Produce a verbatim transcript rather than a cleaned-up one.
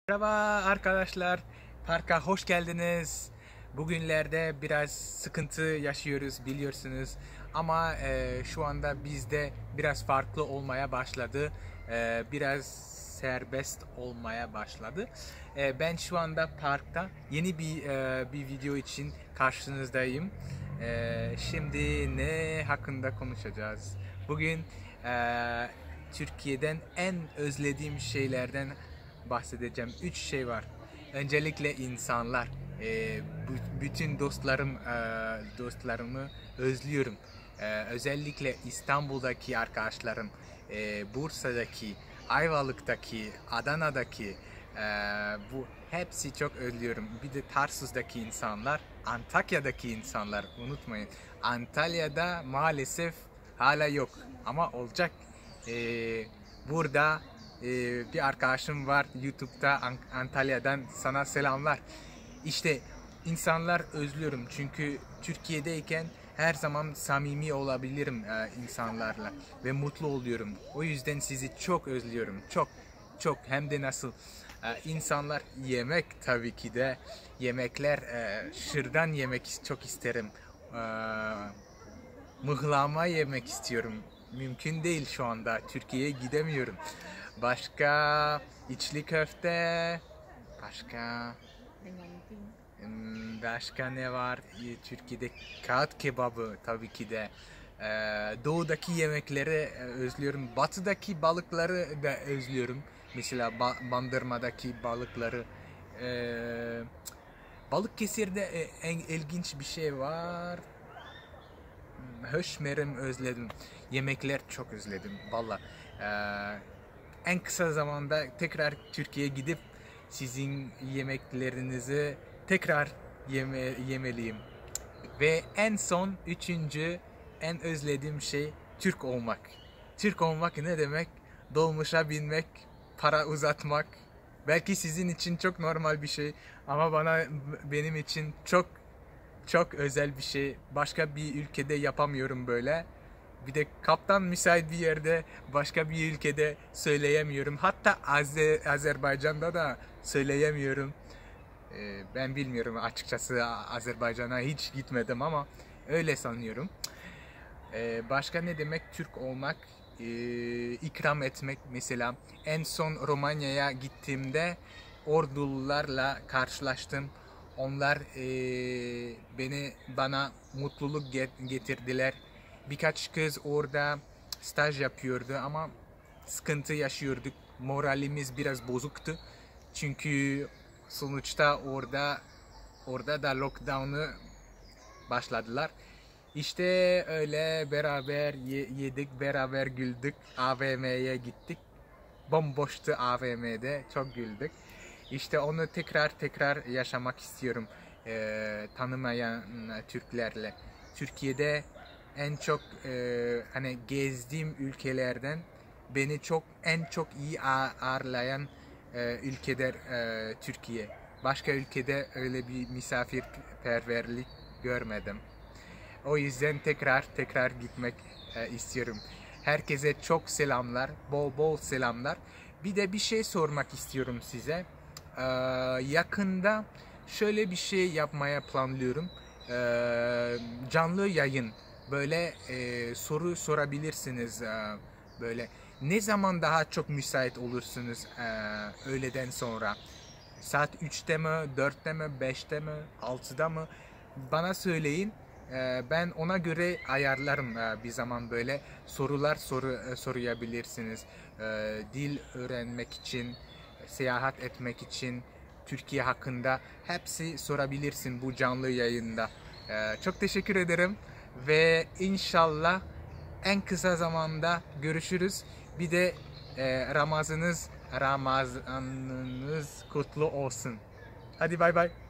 Merhaba arkadaşlar, parka hoş geldiniz. Bugünlerde biraz sıkıntı yaşıyoruz biliyorsunuz ama e, şu anda bizde biraz farklı olmaya başladı. E, biraz serbest olmaya başladı. E, ben şu anda parkta yeni bir e, bir video için karşınızdayım. E, şimdi ne hakkında konuşacağız? Bugün e, Türkiye'den en özlediğim şeylerden bahsedeceğim. Üç şey var. Öncelikle insanlar. Ee, bu- bütün dostlarım, e, dostlarımı özlüyorum. Ee, özellikle İstanbul'daki arkadaşlarım, e, Bursa'daki, Ayvalık'taki, Adana'daki, e, bu hepsi çok özlüyorum. Bir de Tarsus'daki insanlar, Antakya'daki insanlar unutmayın. Antalya'da maalesef hala yok ama olacak. Ee, burada ee, bir arkadaşım var YouTube'da Antalya'dan, sana selamlar. İşte insanlar özlüyorum çünkü Türkiye'deyken her zaman samimi olabilirim e, insanlarla ve mutlu oluyorum. O yüzden sizi çok özlüyorum. Çok çok hem de nasıl. E, insanlar yemek, tabii ki de yemekler, e, şırdan yemek çok isterim. E, Mıhlama yemek istiyorum. Mümkün değil şu anda. Türkiye'ye gidemiyorum. Başka içli köfte. Başka hmm, başka ne var? Ee, Türkiye'de kağıt kebabı tabii ki de. Ee, doğudaki yemekleri e, özlüyorum. Batıdaki balıkları da özlüyorum. Mesela ba- Bandırma'daki balıkları. Ee, Balıkesir'de e, en ilginç bir şey var. Höşmerim özledim. Yemekler çok özledim. Valla. Ee, en kısa zamanda tekrar Türkiye'ye gidip sizin yemeklerinizi tekrar yeme yemeliyim. Ve en son üçüncü en özlediğim şey Türk olmak. Türk olmak ne demek? Dolmuşa binmek, para uzatmak. Belki sizin için çok normal bir şey ama bana benim için çok çok özel bir şey. Başka bir ülkede yapamıyorum böyle. Bir de kaptan müsait bir yerde başka bir ülkede söyleyemiyorum. Hatta Azer Azerbaycan'da da söyleyemiyorum. Ee, ben bilmiyorum açıkçası, Azerbaycan'a hiç gitmedim ama öyle sanıyorum. Ee, başka ne demek Türk olmak? Ee, ikram etmek mesela. En son Romanya'ya gittiğimde Ordulularla karşılaştım. Onlar ee, beni bana mutluluk getirdiler. Birkaç kız orada staj yapıyordu ama sıkıntı yaşıyorduk. Moralimiz biraz bozuktu. Çünkü sonuçta orada orada da lockdown'u başladılar. İşte öyle beraber yedik, beraber güldük. A V M'ye gittik. Bomboştu A V M'de. Çok güldük. İşte onu tekrar tekrar yaşamak istiyorum. Ee, tanımayan Türklerle. Türkiye'de en çok e, hani gezdiğim ülkelerden beni çok en çok iyi ağırlayan e, ülkeler e, Türkiye. Başka ülkede öyle bir misafirperverlik görmedim. O yüzden tekrar tekrar gitmek e, istiyorum. Herkese çok selamlar, bol bol selamlar. Bir de bir şey sormak istiyorum size. Ee, yakında şöyle bir şey yapmaya planlıyorum. Ee, canlı yayın. Böyle e, soru sorabilirsiniz. Ee, böyle ne zaman daha çok müsait olursunuz e, öğleden sonra? Saat üçte mi, dörtte mi, beşte mi, altıda mı? Bana söyleyin. Ee, ben ona göre ayarlarım. Ee, bir zaman böyle sorular soru e, sorabilirsiniz. Ee, dil öğrenmek için, seyahat etmek için, Türkiye hakkında hepsi sorabilirsin bu canlı yayında. Ee, çok teşekkür ederim ve inşallah en kısa zamanda görüşürüz. Bir de e, Ramazanınız Ramazanınız kutlu olsun. Hadi bay bay.